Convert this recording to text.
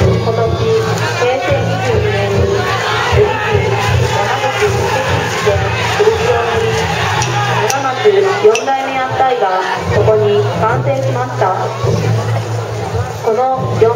今年平成22年に富士急山口武市で古城に村松4代目屋台がここに完成しました。この4